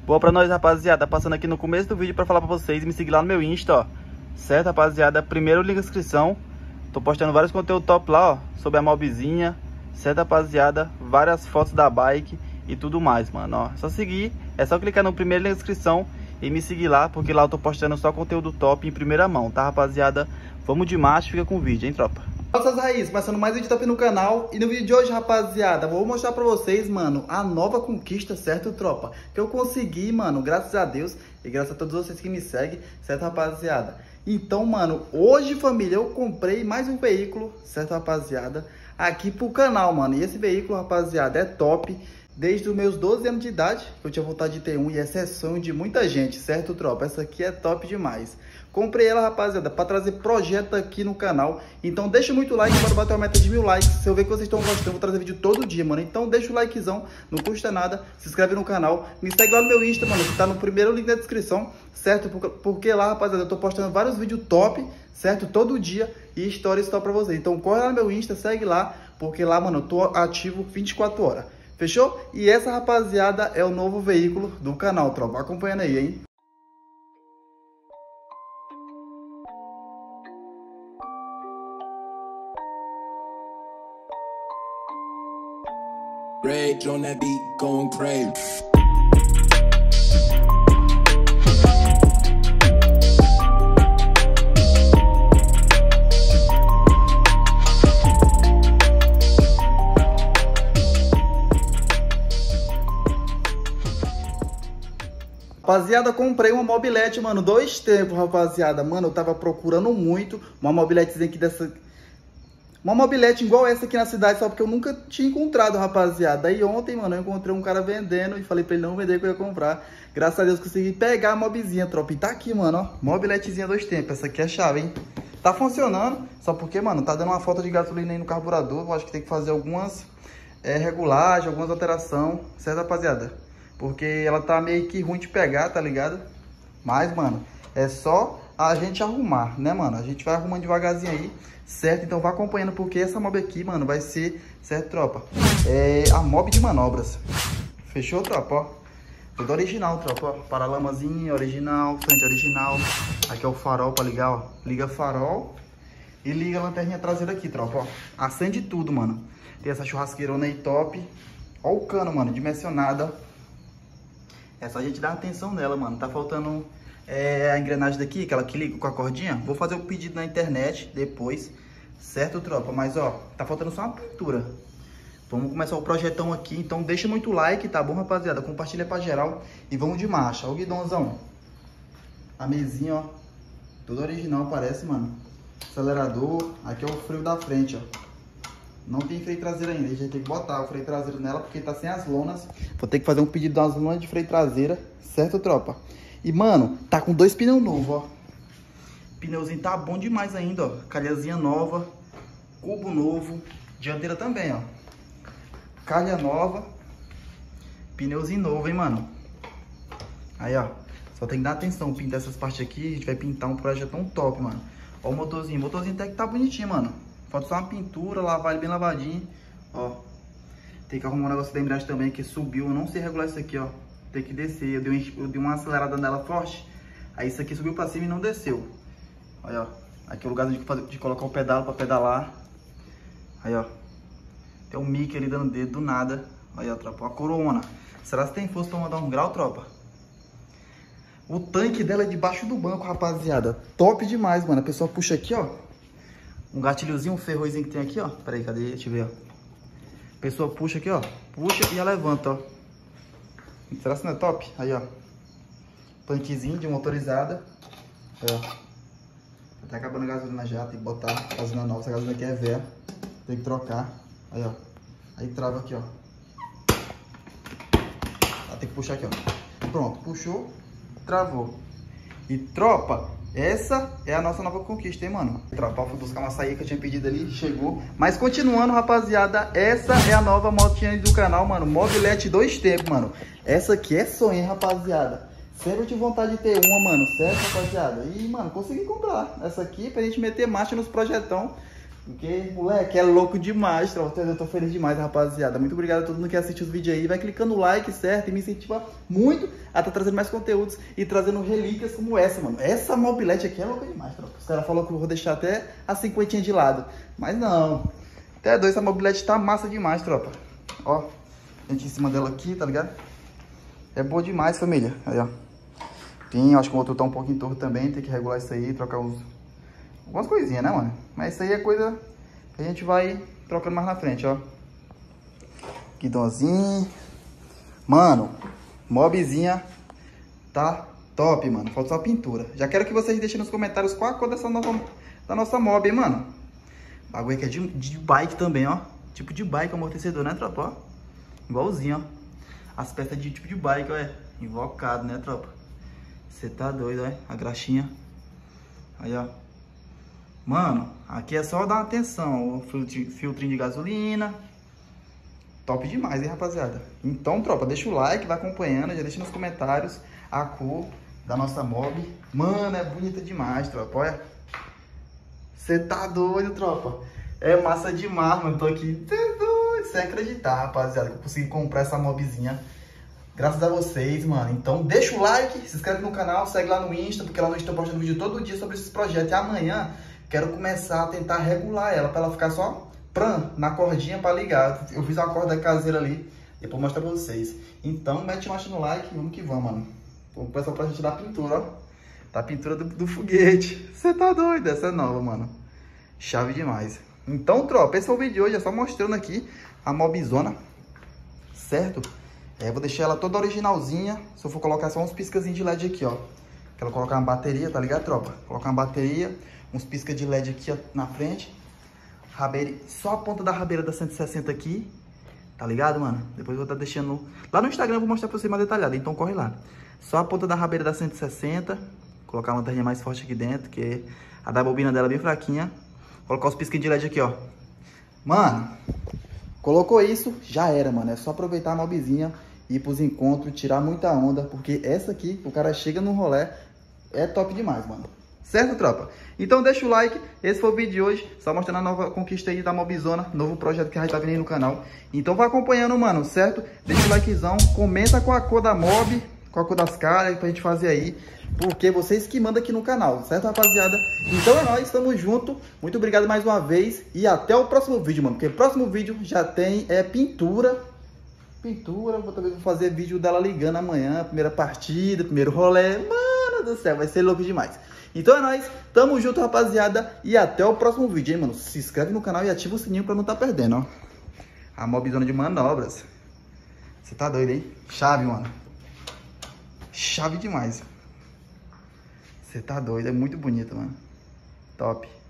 Boa pra nós, rapaziada. Passando aqui no começo do vídeo pra falar pra vocês e me seguir lá no meu Insta, ó. Certo, rapaziada? Primeiro, link na descrição. Tô postando vários conteúdos top lá, ó. Sobre a mobzinha. Certo, rapaziada? Várias fotos da bike e tudo mais, mano, ó. Só seguir. É só clicar no primeiro link na descrição e me seguir lá, porque lá eu tô postando só conteúdo top em primeira mão, tá, rapaziada? Vamos de marcha, fica com o vídeo, hein, tropa? Nossas raízes, começando mais um vídeo top no canal. E no vídeo de hoje, rapaziada, vou mostrar pra vocês, mano, a nova conquista, certo, tropa? Que eu consegui, mano, graças a Deus e graças a todos vocês que me seguem, certo, rapaziada? Então, mano, hoje, família, eu comprei mais um veículo, certo, rapaziada? Aqui pro canal, mano. E esse veículo, rapaziada, é top. Desde os meus 12 anos de idade, eu tinha vontade de ter um, e esse é sonho de muita gente, certo, tropa? Essa aqui é top demais. Comprei ela, rapaziada, para trazer projeto aqui no canal. Então deixa muito like para bater uma meta de 1000 likes. Se eu ver que vocês estão gostando, eu vou trazer vídeo todo dia, mano. Então deixa o likezão, não custa nada. Se inscreve no canal, me segue lá no meu Insta, mano, que tá no primeiro link da descrição, certo? Porque lá, rapaziada, eu tô postando vários vídeos top, certo? Todo dia, e stories top pra vocês. Então corre lá no meu Insta, segue lá, porque lá, mano, eu tô ativo 24 horas. Fechou? E essa, rapaziada, é o novo veículo do canal, tropa. Acompanhando aí, hein? Rage on that beat, going crazy. Rapaziada, comprei uma mobilete, mano, 2 tempos, rapaziada. Mano, eu tava procurando muito uma mobiletezinha aqui dessa... Uma mobilete igual essa aqui na cidade, só porque eu nunca tinha encontrado, rapaziada. Aí ontem, mano, eu encontrei um cara vendendo e falei pra ele não vender que eu ia comprar. Graças a Deus consegui pegar a mobzinha, tropa. E tá aqui, mano, ó. Mobiletezinha 2 tempos. Essa aqui é a chave, hein? Tá funcionando, só porque, mano, tá dando uma falta de gasolina aí no carburador. Eu acho que tem que fazer algumas regulagens, algumas alterações, certo, rapaziada? Porque ela tá meio que ruim de pegar, tá ligado? Mas, mano, é só a gente arrumar, né, mano? A gente vai arrumando devagarzinho aí, certo? Então vai acompanhando, porque essa mob aqui, mano, vai ser, certo, tropa? É a mob de manobras. Fechou, tropa, ó? Tudo original, tropa, ó. Paralamazinha original, frente original. Aqui é o farol pra ligar, ó. Liga farol e liga a lanterninha traseira aqui, tropa, ó. Acende tudo, mano. Tem essa churrasqueirona aí top. Ó o cano, mano, dimensionada. É só a gente dar atenção nela, mano. Tá faltando a engrenagem daqui, aquela que liga com a cordinha. Vou fazer o pedido na internet depois, certo, tropa? Mas, ó, tá faltando só uma pintura. Vamos começar o projetão aqui. Então deixa muito like, tá bom, rapaziada? Compartilha pra geral e vamos de marcha. Ó o guidãozão. A mesinha, ó. Tudo original, parece, mano. Acelerador. Aqui é o freio da frente, ó. Não tem freio traseiro ainda, a gente tem que botar o freio traseiro nela porque tá sem as lonas. Vou ter que fazer um pedido das lonas de freio traseira, certo, tropa? E, mano, tá com 2 pneus novos, ó. Pneuzinho tá bom demais ainda, ó. Calhazinha nova, cubo novo, dianteira também, ó. Calha nova, pneuzinho novo, hein, mano? Aí, ó, só tem que dar atenção, pintar essas partes aqui, a gente vai pintar um projetão top, mano. Ó o motorzinho até que tá bonitinho, mano. Falta só uma pintura, lavar ele bem lavadinho, ó. Tem que arrumar um negócio da embreagem também, que subiu. Eu não sei regular isso aqui, ó. Tem que descer. Eu dei uma acelerada nela forte. Aí isso aqui subiu pra cima e não desceu. Aí, ó. Aqui é o lugar de colocar o pedal pra pedalar. Aí, ó. Tem um Mickey ali dando dedo do nada. Aí, ó, tropa. A corona. Será que tem força pra mandar um grau, tropa? O tanque dela é debaixo do banco, rapaziada. Top demais, mano. A pessoa puxa aqui, ó. Um gatilhozinho, um ferrozinho que tem aqui, ó. Pera aí, cadê? Deixa eu ver, ó. A pessoa puxa aqui, ó. Puxa e ela levanta, ó. Será que não é top? Aí, ó. Tanquezinho de motorizada. Aí, ó. Tá acabando a gasolina já. Tem que botar gasolina nova. Essa gasolina aqui é velha. Tem que trocar. Aí, ó. Aí trava aqui, ó. Tem que puxar aqui, ó. Pronto. Puxou. Travou. E, tropa, essa é a nossa nova conquista, hein, mano? Tropa, fui buscar uma açaí que eu tinha pedido ali, chegou. Mas continuando, rapaziada, essa é a nova motinha do canal, mano. Mobilete 2 tempos, mano. Essa aqui é sonho, hein, rapaziada. Sempre tive vontade de ter uma, mano, certo, rapaziada? E, mano, consegui comprar essa aqui pra gente meter marcha nos projetão. Porque, moleque, é louco demais, tropa. Eu tô feliz demais, rapaziada. Muito obrigado a todo mundo que assiste os vídeos aí. Vai clicando no like, certo? E me incentiva muito a estar trazendo mais conteúdos e trazendo relíquias como essa, mano. Essa mobilete aqui é louca demais, tropa. Os caras falaram que eu vou deixar até a 50 de lado. Mas não. Até dois, essa mobilete tá massa demais, tropa. Ó, gente em cima dela aqui, tá ligado? É boa demais, família. Aí, ó. Tem, acho que o motor tá um pouquinho torto também. Tem que regular isso aí, trocar algumas coisinhas, né, mano? Mas isso aí é coisa que a gente vai trocando mais na frente, ó. Guidãozinho. Mano, mobzinha tá top, mano. Falta só a pintura. Já quero que vocês deixem nos comentários qual a cor da nossa mob, hein, mano. O bagulho aqui é de bike também, ó. Tipo de bike, amortecedor, né, tropa? Ó. Igualzinho, ó. As peças de tipo de bike, ó. É invocado, né, tropa? Você tá doido, ó. A graxinha. Aí, ó. Mano, aqui é só dar uma atenção. O filtrinho de gasolina. Top demais, hein, rapaziada? Então, tropa, deixa o like, vai acompanhando. Já deixa nos comentários a cor da nossa mob. Mano, é bonita demais, tropa. Olha. Você tá doido, tropa. É massa demais, mano. Tô aqui sem acreditar, rapaziada, que eu consegui comprar essa mobzinha. Graças a vocês, mano. Então deixa o like, se inscreve no canal, segue lá no Insta, porque lá no Insta eu tô postando vídeo todo dia sobre esses projetos. E amanhã quero começar a tentar regular ela, pra ela ficar só na cordinha pra ligar. Eu fiz uma corda caseira ali, depois vou mostrar pra vocês. Então mete marcha no like e vamos que vamos, mano. Vamos começar pra gente dar pintura, ó. Tá a pintura do foguete. Você tá doido? Essa é nova, mano. Chave demais. Então, tropa, esse é o vídeo de hoje. É só mostrando aqui a mobzona, certo? Vou deixar ela toda originalzinha. Se eu for colocar só uns piscazinhos de LED aqui, ó. Quero colocar uma bateria, tá ligado, tropa? Colocar uma bateria, uns piscas de LED aqui, ó, na frente. Rabeira, só a ponta da rabeira da 160 aqui. Tá ligado, mano? Depois eu vou estar deixando... Lá no Instagram eu vou mostrar pra você mais detalhado, então corre lá. Só a ponta da rabeira da 160. Colocar uma lanterninha mais forte aqui dentro, que a da bobina dela é bem fraquinha. Colocar os pisquinhos de LED aqui, ó. Mano, colocou isso, já era, mano. É só aproveitar a mobzinha, ir pros encontros, tirar muita onda. Porque essa aqui, o cara chega no rolê, é top demais, mano. Certo, tropa? Então deixa o like. Esse foi o vídeo de hoje. Só mostrando a nova conquista aí da mobzona. Novo projeto que a gente tá vendo aí no canal. Então vai acompanhando, mano, certo? Deixa o likezão. Comenta com a cor da mob, com a cor das caras, pra gente fazer aí. Porque vocês que mandam aqui no canal, certo, rapaziada? Então é nóis, tamo junto. Muito obrigado mais uma vez. E até o próximo vídeo, mano. Porque o próximo vídeo já tem pintura. Vou também fazer vídeo dela ligando amanhã. Primeira partida, primeiro rolê. Mano do céu, vai ser louco demais. Então é nóis, tamo junto, rapaziada. E até o próximo vídeo, hein, mano. Se inscreve no canal e ativa o sininho pra não tá perdendo, ó. A mobzona de manobras. Você tá doido, hein? Chave, mano. Chave demais. Você tá doido, é muito bonito, mano. Top.